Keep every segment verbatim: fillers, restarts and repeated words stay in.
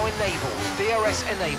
now enabled. D R S enabled.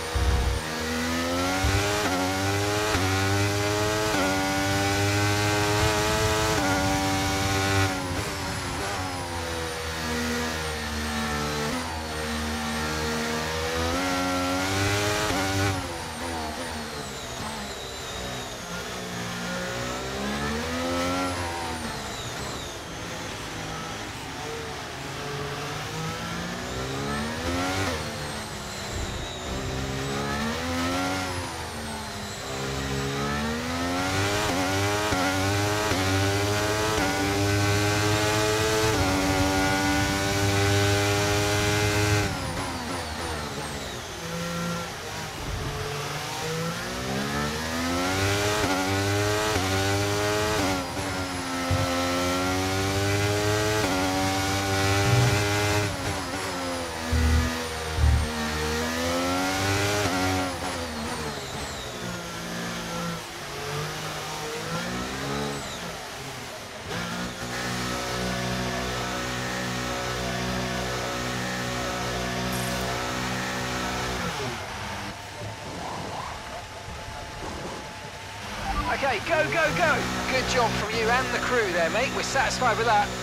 Okay, go, go, go! Good job from you and the crew there, mate. We're satisfied with that.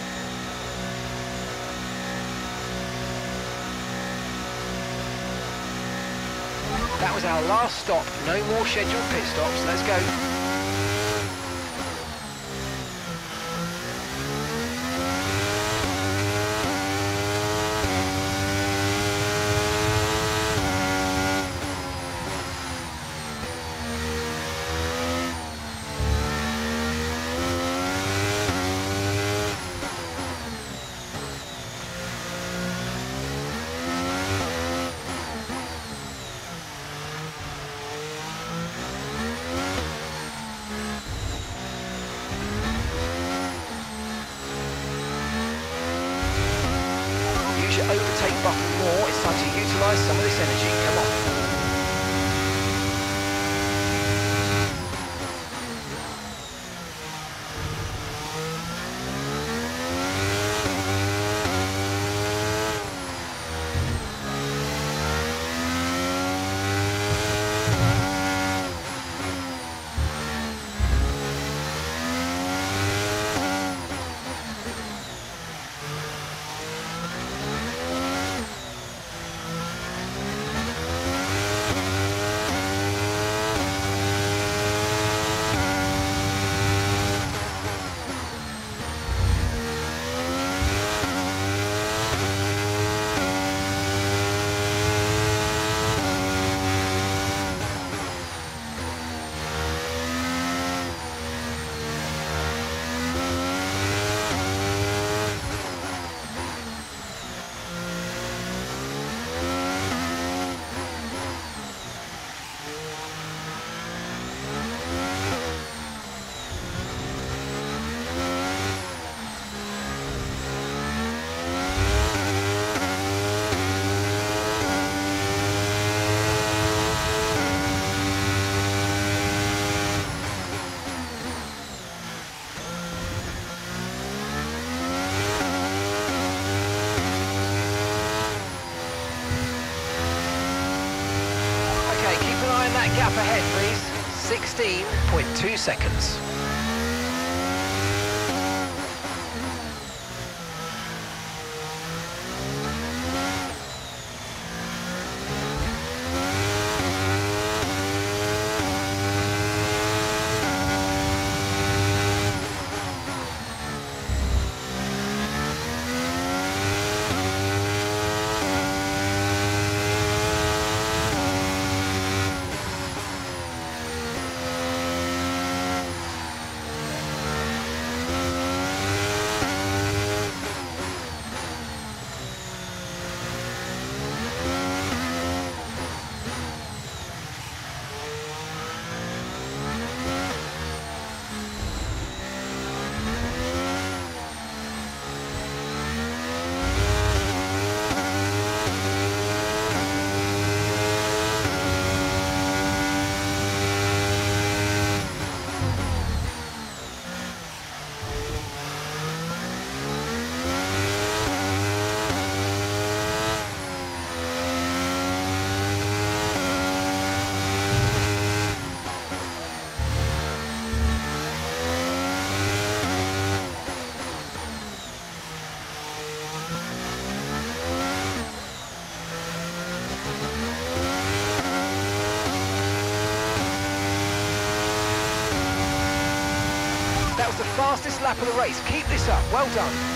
That was our last stop. No more scheduled pit stops. Let's go. Overtake button more. It's time to utilise some of this energy. Come on. That gap ahead, please. sixteen point two seconds. the fastest lap of the race. Keep this up. Well done.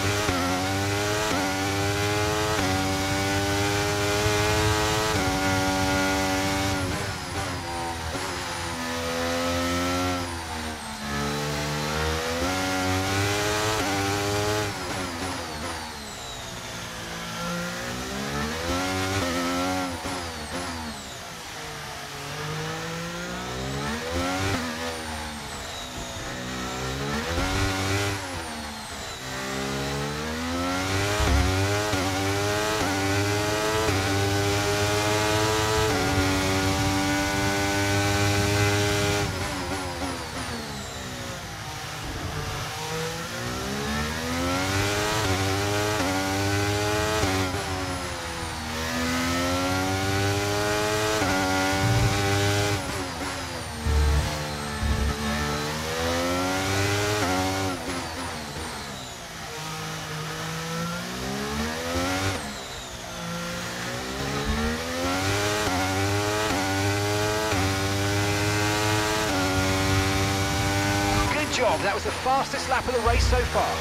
Job. That was the fastest lap of the race so far.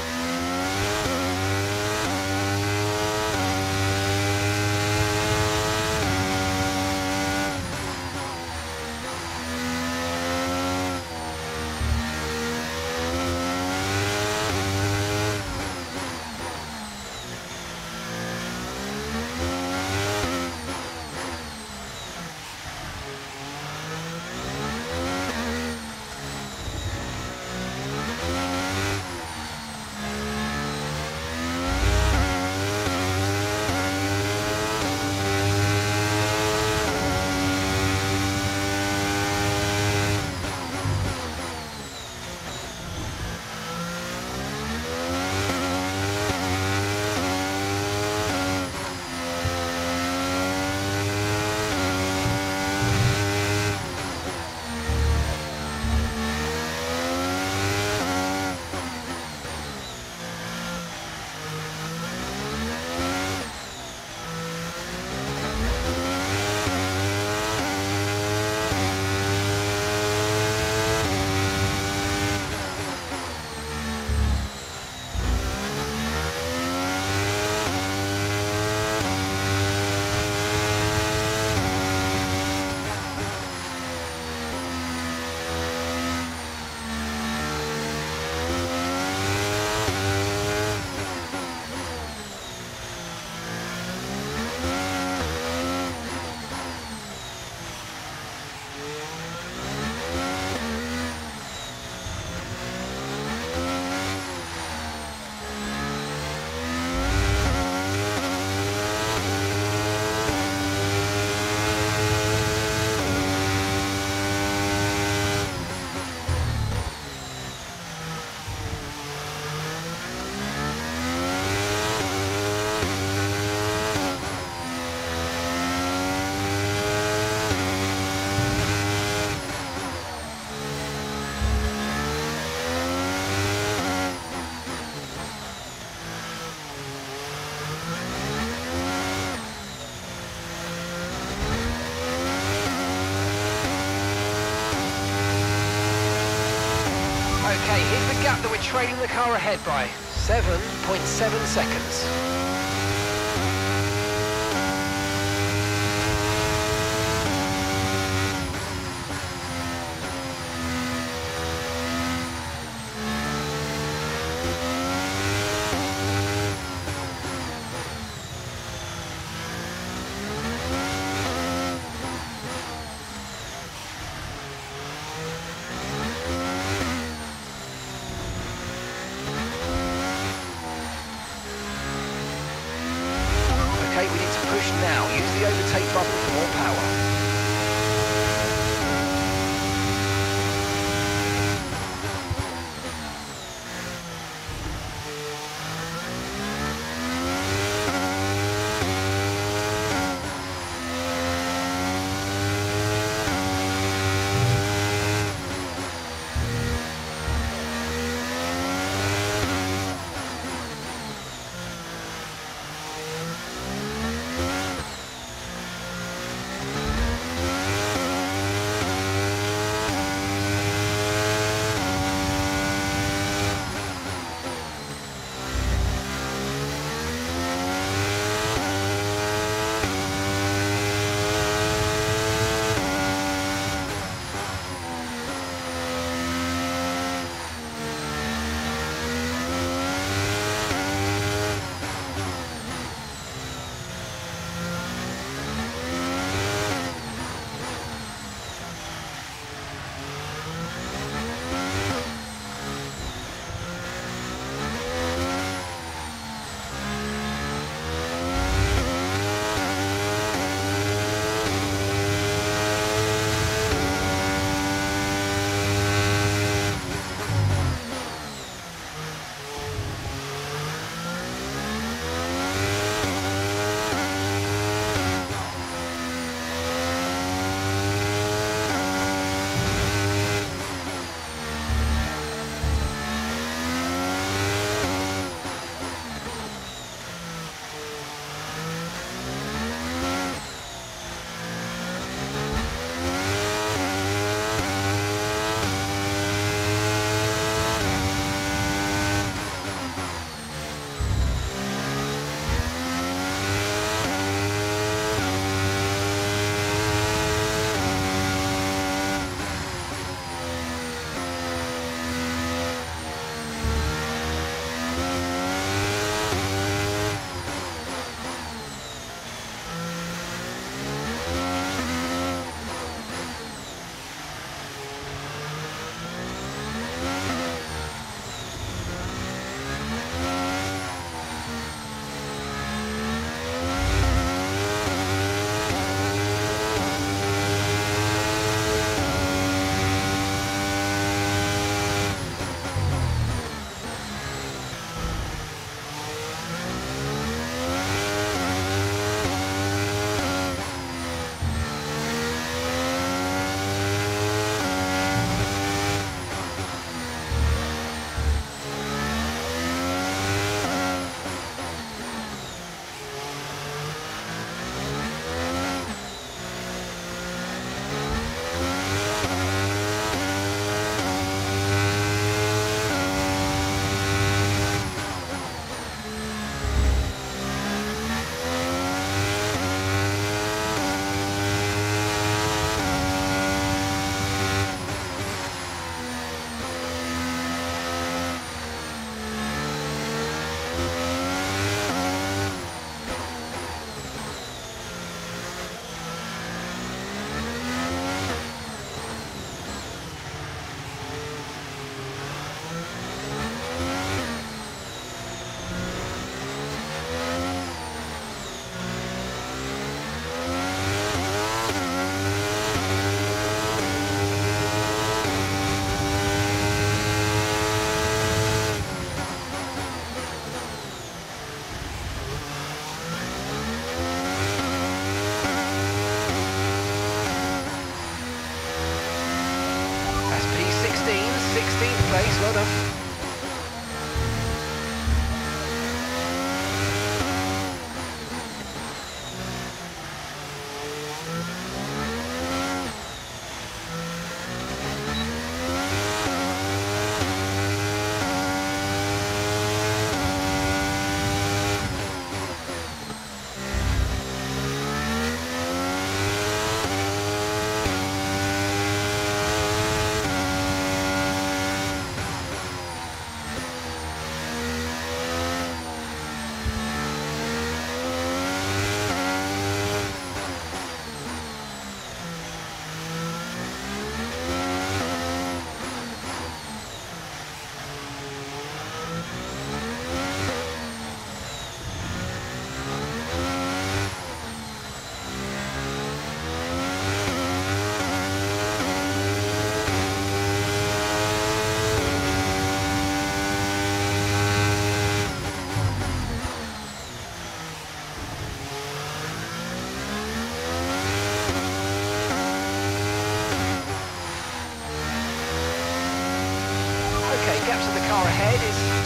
Okay, here's the gap that we're trailing the car ahead by. seven point seven seconds. Okay, we need to push now. Use the overtake button for more power.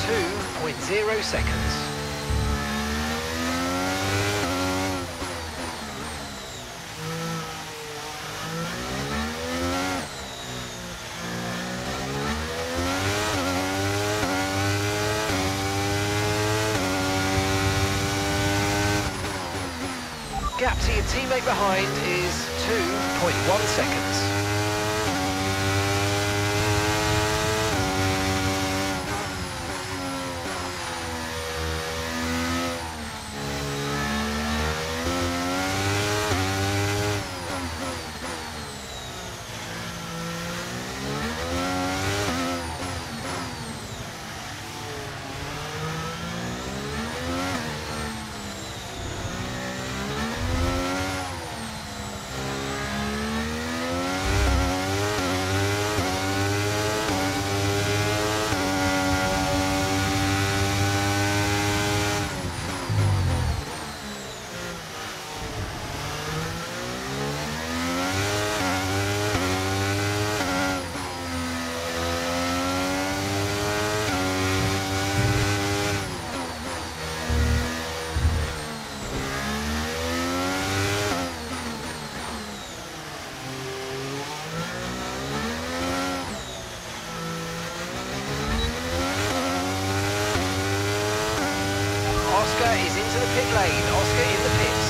two point zero seconds. Gap to your teammate behind is two point one seconds. Oscar is into the pit lane. Oscar in the pits.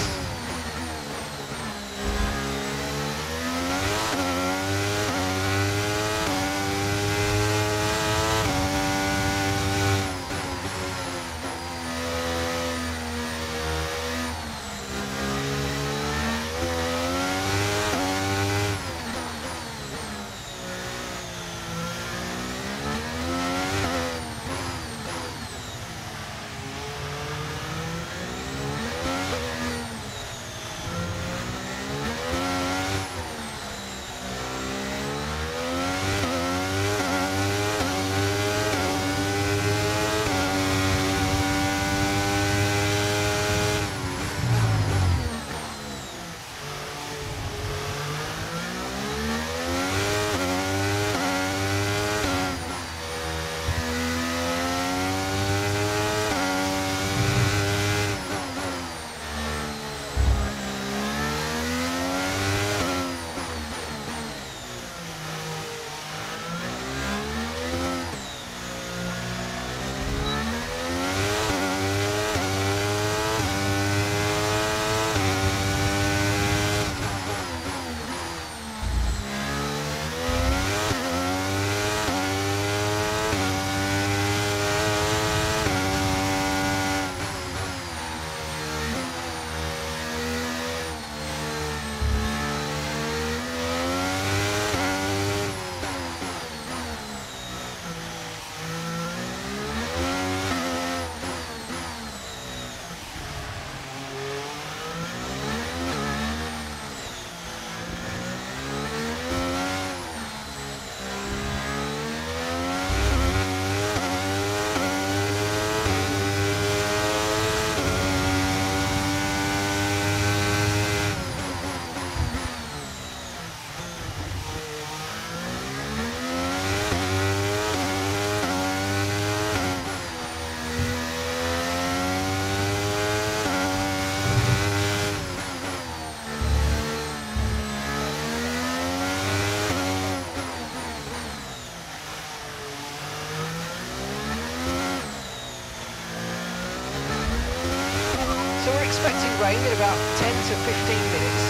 So we're expecting rain in about ten to fifteen minutes.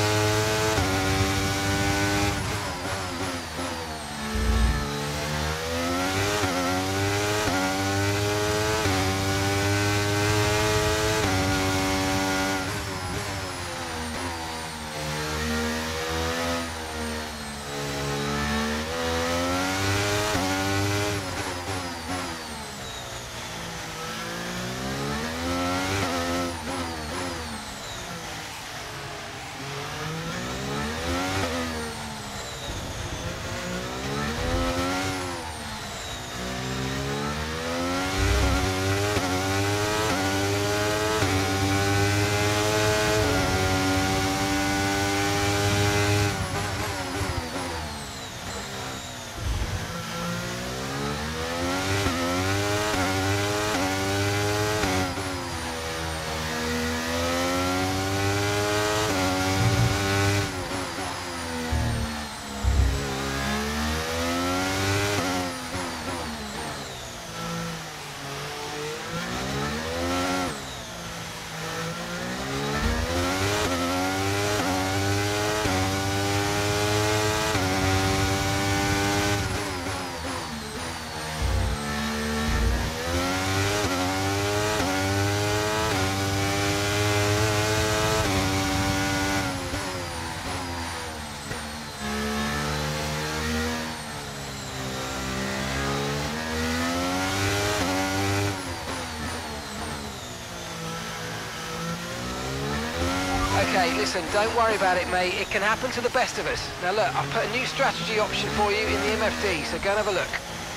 Okay, listen, don't worry about it, mate. It can happen to the best of us. Now look, I've put a new strategy option for you in the M F D, so go and have a look.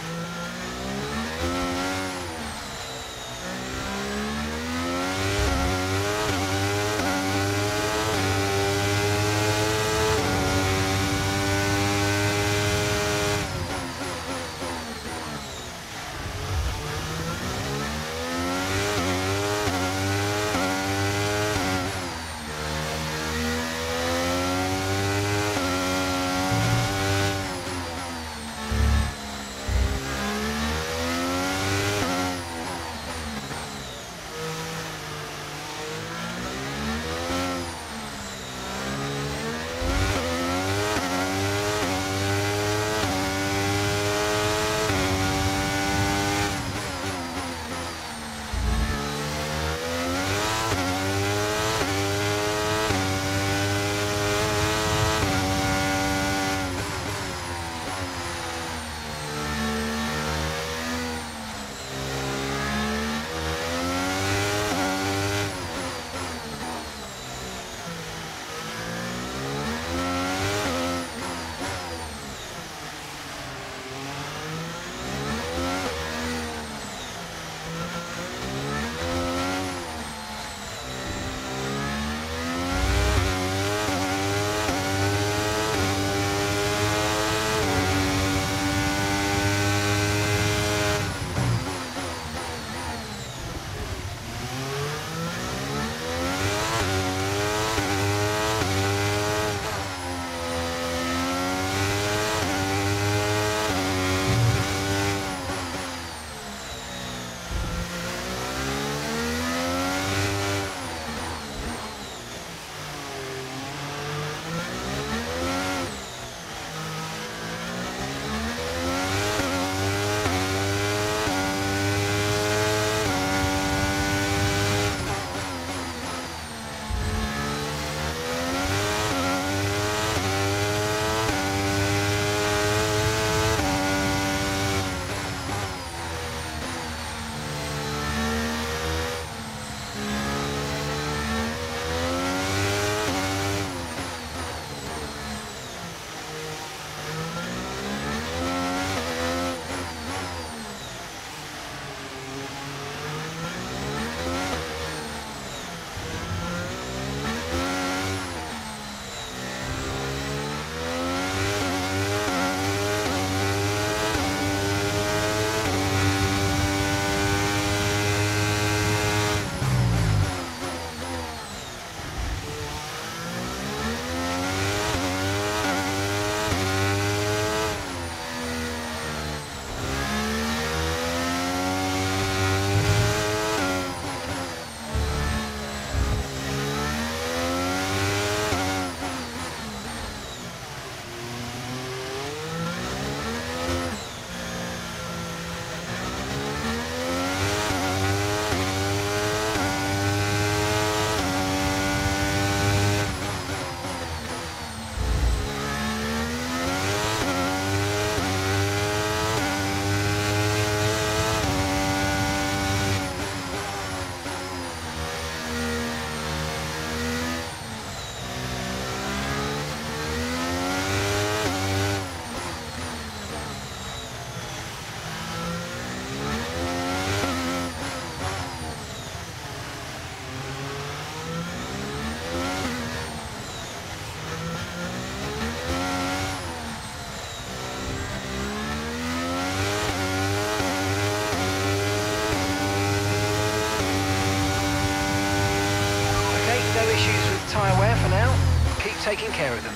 tyre wear for now. Keep taking care of them.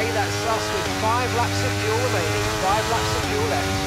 Okay, that's us with five laps of fuel remaining. Five laps of fuel left.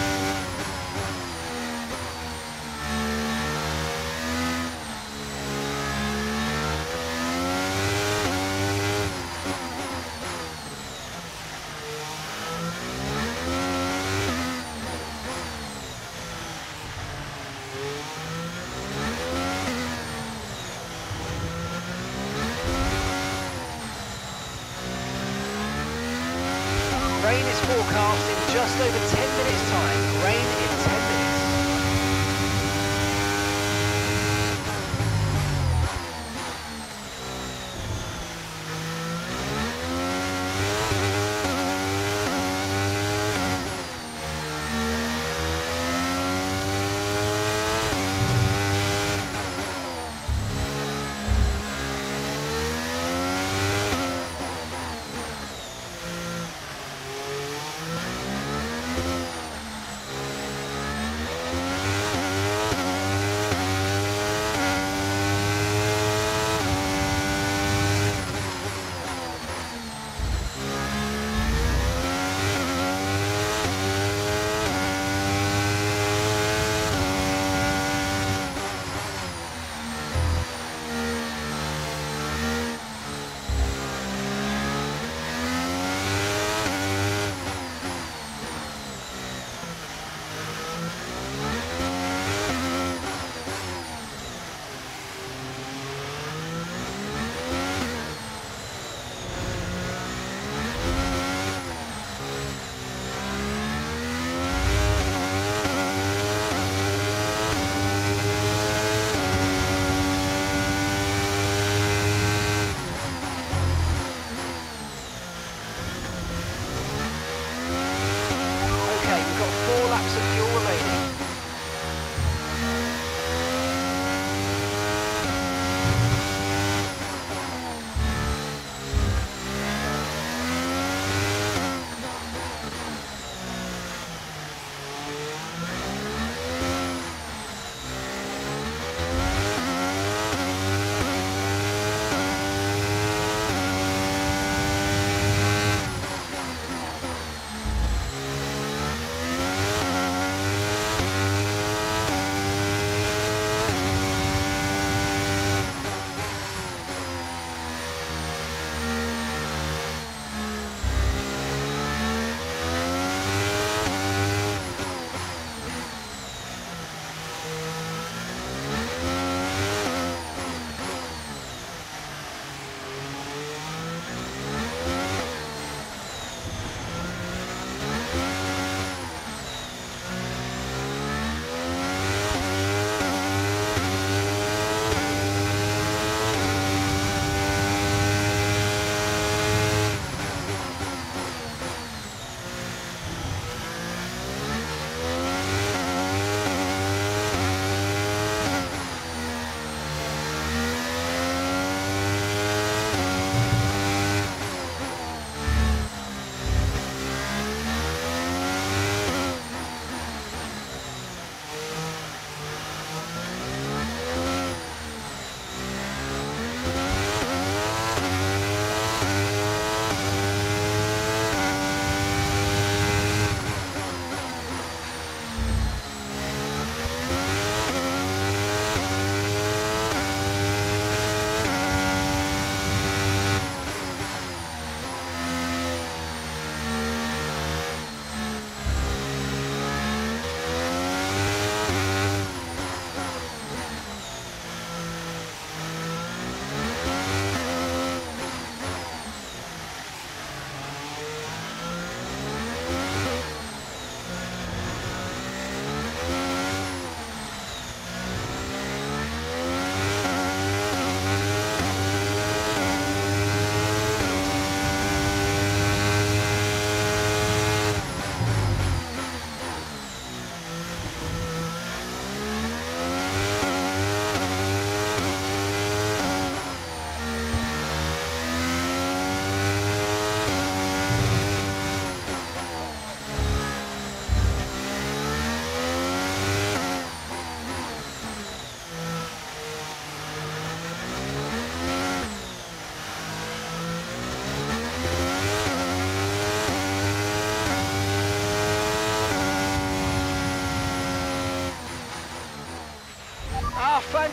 Rain is forecast in just over ten minutes time. Rain in ten minutes.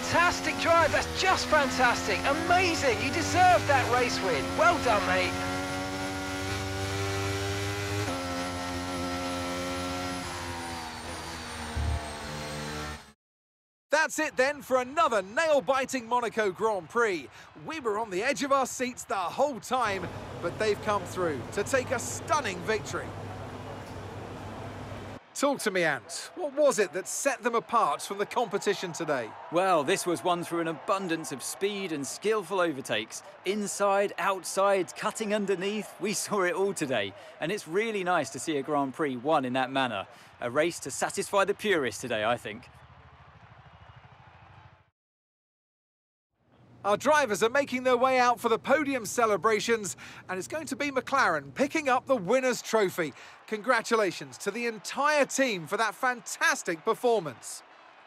Fantastic drive, that's just fantastic. Amazing, you deserve that race win. Well done, mate. That's it then for another nail-biting Monaco Grand Prix. We were on the edge of our seats the whole time, but they've come through to take a stunning victory. Talk to me, Ant. What was it that set them apart from the competition today? Well, this was won through an abundance of speed and skillful overtakes. Inside, outside, cutting underneath, we saw it all today. And it's really nice to see a Grand Prix won in that manner. A race to satisfy the purists today, I think. Our drivers are making their way out for the podium celebrations, and it's going to be McLaren picking up the winner's trophy. Congratulations to the entire team for that fantastic performance.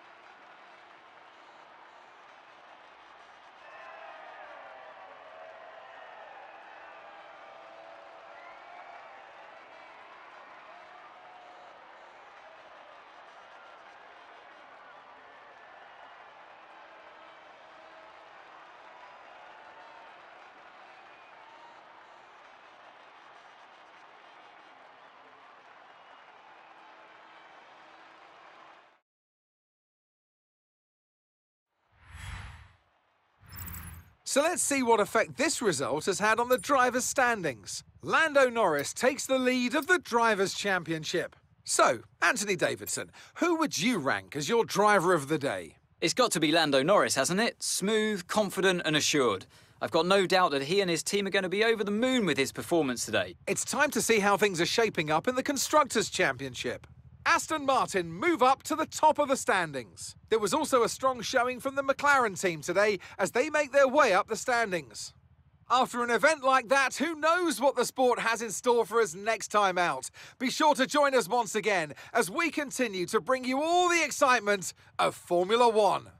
So let's see what effect this result has had on the drivers' standings. Lando Norris takes the lead of the Drivers' Championship. So, Anthony Davidson, who would you rank as your driver of the day? It's got to be Lando Norris, hasn't it? Smooth, confident and assured. I've got no doubt that he and his team are going to be over the moon with his performance today. It's time to see how things are shaping up in the Constructors' Championship. Aston Martin move up to the top of the standings. There was also a strong showing from the McLaren team today as they make their way up the standings. After an event like that, who knows what the sport has in store for us next time out? Be sure to join us once again as we continue to bring you all the excitement of Formula One.